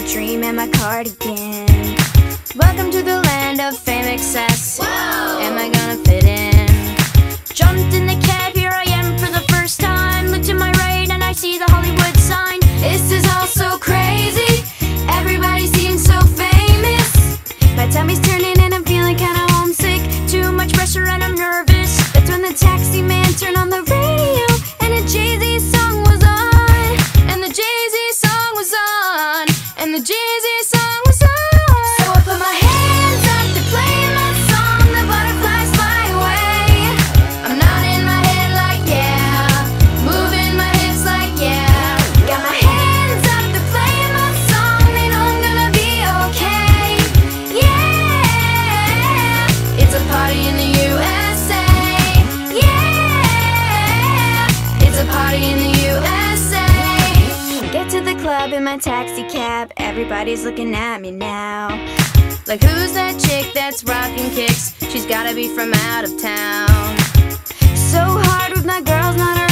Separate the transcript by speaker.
Speaker 1: dream and my cardigan. Welcome to the land of fame, excess. Whoa! Am I gonna fit in? Jumped in the cab, here I am for the first time. Look to my right and I see the Hollywood sign. This is all so crazy, everybody seems so famous. My tummy's turning and I'm feeling kinda homesick. Too much pressure and I'm nervous. That's when the taxi man turned on the radio and a Jay-Z song was on. And the Jay-Z song was on. And the Jay-Z song was on. So I put my hands up to play my song. The butterflies fly away. I'm nodding my head like yeah, moving my hips like yeah. Got my hands up to play my song. They know I'm gonna be okay. Yeah, it's a party in the USA. Yeah, it's a party in the USA. Get to the club in my taxi cab. Everybody's looking at me now. Like, who's that chick that's rocking kicks? She's gotta be from out of town. So hard with my girls, not